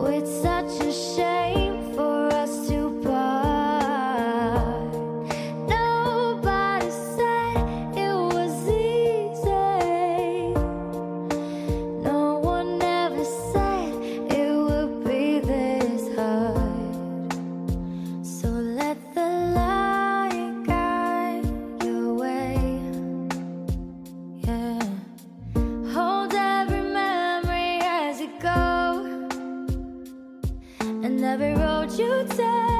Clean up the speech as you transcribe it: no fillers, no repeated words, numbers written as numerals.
it's such a shame for us to part. Nobody said it was easy. No one ever said it would be this hard. So let the light guide your way. Yeah. Hold every memory as you go, and every road you take.